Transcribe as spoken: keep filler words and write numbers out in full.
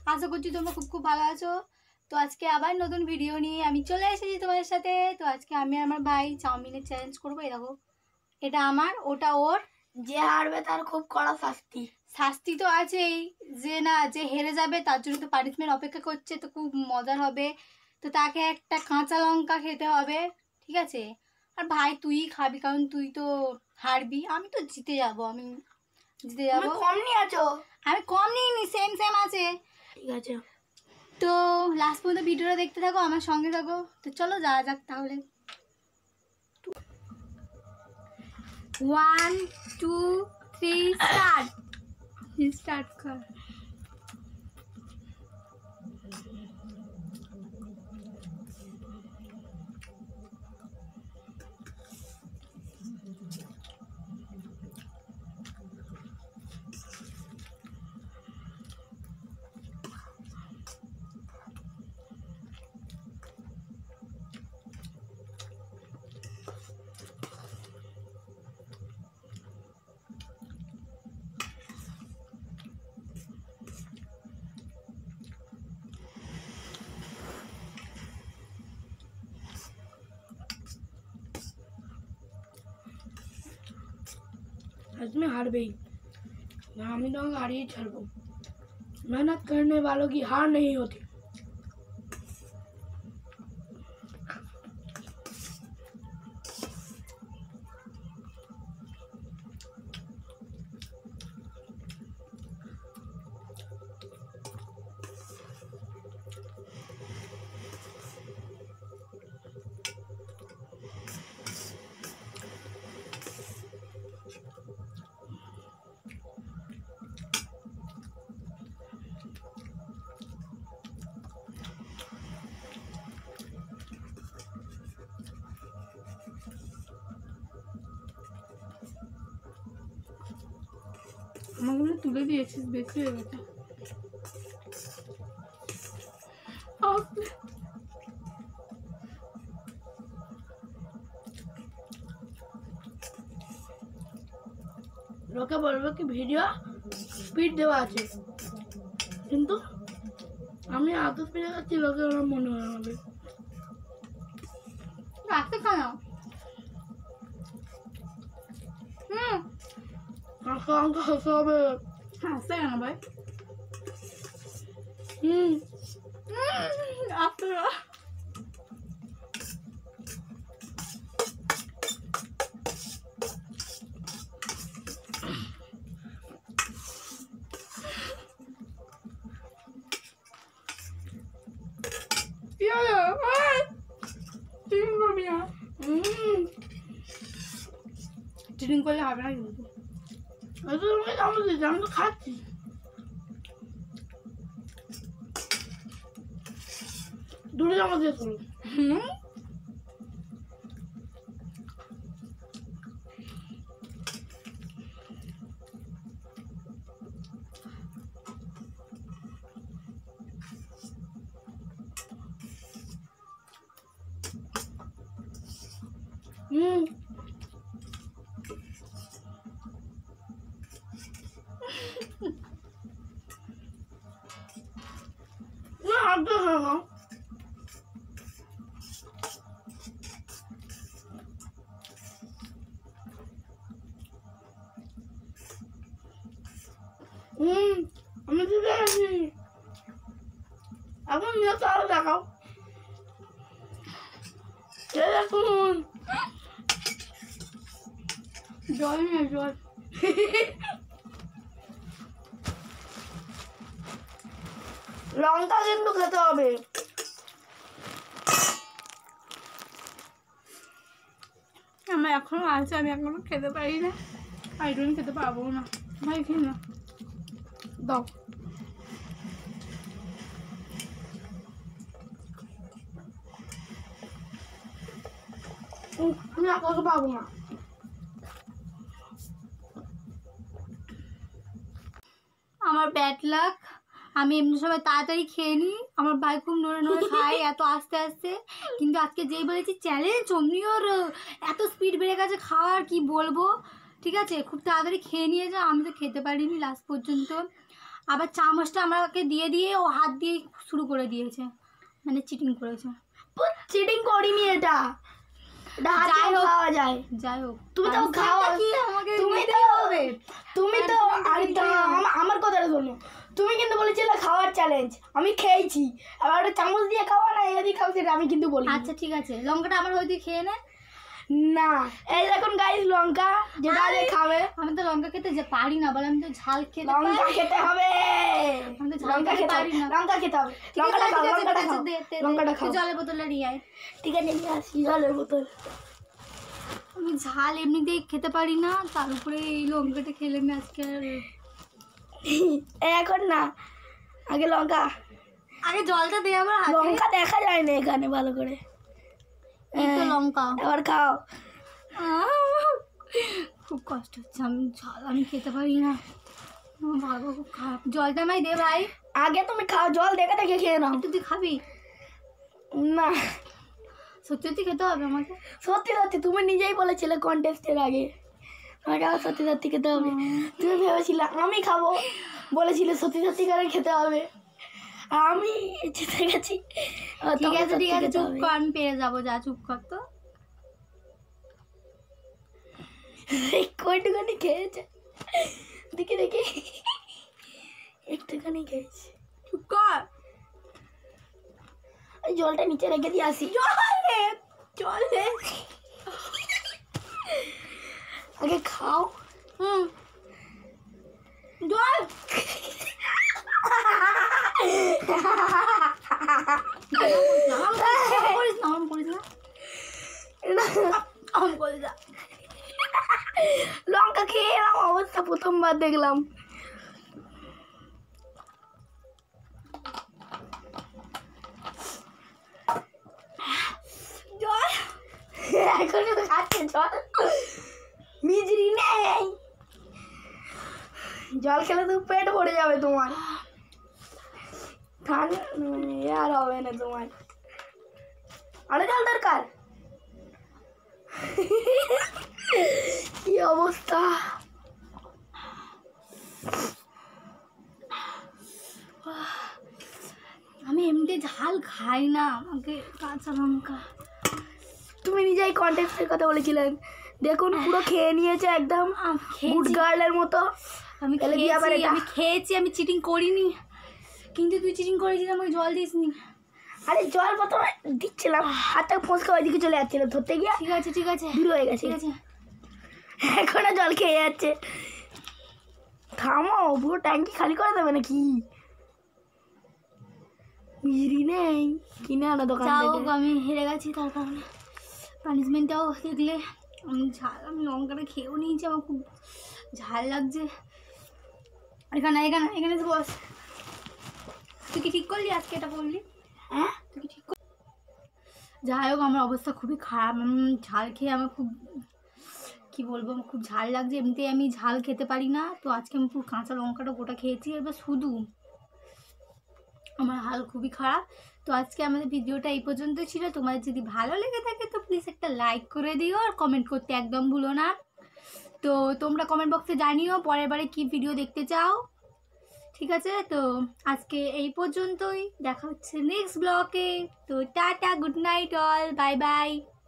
আশা করছি তোমরা খুব খুব ভালো আছো। তো আজকে আবার নতুন ভিডিও নিয়ে আমি চলে এসেছি তোমাদের সাথে। তো আজকে আমি আর আমার ভাই চাউমিনের চ্যালেঞ্জ করবো। এই দেখো, এটা আমার, ওটা ওর। যে হারবে তার খুব কড়া শাস্তি। শাস্তি তো আছেই, যে না যে হেরে যাবে তার জন্য তো পানিশমেন্ট অপেক্ষা করছে, তো খুব মজার হবে। তো তাকে একটা কাঁচা লঙ্কা খেতে হবে, ঠিক আছে? আর ভাই তুই খাবি, কারণ তুই তো হারবি, আমি তো জিতে যাব। আমি জিতে যাব। কম নিয়ে আছো? আমি কম নিইনি, সেম সেম আছে। ঠিক আছে, তো লাস্ট পর্যন্ত ভিডিওটা দেখতে থাকো, আমার সঙ্গে থাকো। তো চলো যাওয়া যাক তাহলে। One two three start. Start কর। आज में हार गई। हम लोग हार ही चलो। मेहनत करने वालों की हार नहीं होती। আমাকে তুলে দিয়েছিস, বেশি হয়ে গেছে। লোকে বলবে কি ভিডিও স্পিড দেওয়া আছে, কিন্তু আমি এত স্পিডে যাচ্ছি লোকে ওরা মনে হবে। রাখতে কেন? হুম, হাসা আমাকে হাসা হবে। হাসতে কেন ভাই? হুম আপনারা চিটিং করলে হবে না কিন্তু। আমি তো খাচ্ছি। দূরে জামা দিয়ে করো। হুম, হুম না হাত দিয়ে খাও। হুম আমি দিতে আছি এখন নিয়ে তো আরো দেখাও। দেখুন জল নিয়ে জল। লঙ্কা কিন্তু খেতে হবে। আমার এখনো আছে, আমি এখনো খেতে পারি না, আইডন খেতে পারবো না। ভাই খেয়ে না, দাও। আমি আপনাকে পাবো না। আমার ব্যাড লাক, আমি এমনি সময় তাড়াতাড়ি খেয়ে নিই, আমার ভাই খুব নড়ে নড়ে খায় এত আস্তে আস্তে। কিন্তু আজকে যেই বলেছি চ্যালেঞ্জ, অমনি ওর এত স্পিড বেড়ে গেছে খাওয়ার, কি বলবো। ঠিক আছে, খুব তাড়াতাড়ি খেয়ে নিয়ে যা, আমি তো খেতে পারিনি লাস্ট পর্যন্ত। আবার চামচটা আমাকে দিয়ে দিয়ে ও হাত দিয়ে শুরু করে দিয়েছে, মানে চিটিং করেছে। চিটিং করিনি, এটা এটা হাতে যাই হোক। খাওয়া যায়। যাই হোক, তুমি তো পানিশমেন্টটা খাও, কি আমাকে তুমি নিতেই তো হবে। তুমি তো পানিশমেন্টটা আরে নিতেই দাঁড়াও, হবে। আমা- আমার কথাটা শোনো। তুমি কিন্তু বলেছিলে খাওয়ার চ্যালেঞ্জ, আমি খেয়েছি। এবার ওটা চামচ দিয়ে খাওয়া না এটা দিয়ে খাও সেটা আমি কিন্তু বলি। আচ্ছা ঠিক আছে, লঙ্কাটা আমার হয়ে তুই খেয়ে নে। না, এই দেখুন গাইস লঙ্কা যেটা আগে খাবে। আমি তো লঙ্কা খেতে যে পারি না, বলে আমি তো ঝাল খেতে লঙ্কা পারি। খেতে হবে, আমি তো ঝাল লঙ্কা খেতে খেতে পারি হবে, না। লঙ্কা খেতে হবে। ঠিক আছে, লঙ্কাটা খাও, ঠিক আছে, লঙ্কাটা ঠিক খাও, আছে, দে, দে, দে। লঙ্কাটা তুই খাও। জলের বোতলটা নিয়ে আয়। ঠিক আছে, নিয়ে আসি জলের বোতল। আমি ঝাল এমনিতেই খেতে পারি না, তার উপরে এই লঙ্কাটা খেলে আমি আজকে আর এই এখন না, আগে লঙ্কা। আগে জলটা দে আমার হাতে। লঙ্কা দেখা যায় না এখানে ভালো করে। এই তো লঙ্কা। এবার খাও। আহ, খুব কষ্ট হচ্ছে, আমি ঝাল আমি খেতে পারি না। আমার ভাগ্য খুব খারাপ। জলটা আমায় দে ভাই। আগে তুমি খাও, জল দেখে দেখে খেয়ে নাও। একটু তুই খাবি? না, সত্যি সত্যি খেতে হবে আমাকে? সত্যি সত্যি তুমি নিজেই বলেছিলে কন্টেস্টের আগে আমাকে আবার সত্যি সত্যি খেতে হবে। তুমি ভেবেছিলে আমি খাবো, বলেছিলে সত্যি সত্যি করে খেতে হবে, আর আমি জিতে গেছি। আর ঠিক তোমাকে আছে ঠিক সত্যি আছে, খেতে চুপ হবে। কর, আমি পেরে যাবো, যা চুপ কর তো। এই কয়টুখানি খেয়েছে দেখি দেখি, একটুখানি খেয়েছে। চুপ কর। ওই জলটা নিচে রেখে দিয়ে আসি। জল দে, জল দে। আগে খাও। হুম, জল। আম করিস না, আম করিস না, আম করিস না। লঙ্কা খেয়ে এলাম অবস্থা প্রথমবার দেখলাম। জল। এখনো খাচ্ছে জল, মিজরি নেই। জল খেলে তো পেট ভরে যাবে তোমার, ঠান্ডা এ আর হবে না তোমার। আরো জল দরকার। কি অবস্থা। আমি এমনিতে ঝাল খাই না, আমাকে কাঁচা লঙ্কা। তুমি নিজেই কন্টেস্টের কথা বলেছিলেন, দেখুন পুরো খেয়ে নিয়েছে একদম আম গুড খেয়েছি, গার্লের মতো। আমি তাহলে কি আবার খেয়েছি, এটা? আমি খেয়েছি, আমি চিটিং করিনি। কিন্তু তুই চিটিং করেছিস, আমাকে জল দিসনি। আরে জল প্রথমে দিচ্ছিলাম, হাতটা ফোঁসকা ওইদিকে চলে যাচ্ছিল, ধরতে গিয়ে ঠিক আছে ঠিক আছে দূর হয়ে গেছে। ঠিক আছে। এখনো জল খেয়ে যাচ্ছে। থামো, পুরো ট্যাঙ্কি খালি করে দেবে নাকি? মিজরি নেই, কিনে আনো দোকান যাও, থেকে। আমি হেরে গেছি, তার কারণে পানিশমেন্টটাও দেখলে। আমি ঝাল, আমি লঙ্কাটা খেয়েও নিয়েছি, আমার খুব ঝাল লাগছে। এখানে এখানে এখানে এসে বস। তুই কি ঠিক করলি আজকে এটা বললি? হ্যাঁ, তুই কি ঠিক করলি? যাই হোক, আমার অবস্থা খুবই খারাপ। উম, ঝাল খেয়ে আমার খুব, কি বলবো, আমার খুব ঝাল লাগছে। এমনিতে আমি ঝাল খেতে পারি না, তো আজকে আমি পুরো কাঁচা লঙ্কাটা গোটা খেয়েছি। এবার শুধু আমার হাল খুবই খারাপ। তো আজকে আমাদের ভিডিওটা এই পর্যন্ত ছিল। তোমাদের যদি ভালো লেগে থাকে তো প্লিজ একটা লাইক করে দিও, আর কমেন্ট করতে একদম ভুলো না। তো তোমরা কমেন্ট বক্সে জানিও পরের বারে কী ভিডিও দেখতে চাও। ঠিক আছে, তো আজকে এই পর্যন্তই, দেখা হচ্ছে নেক্সট ব্লগে। তো ta ta, good night all, bye by.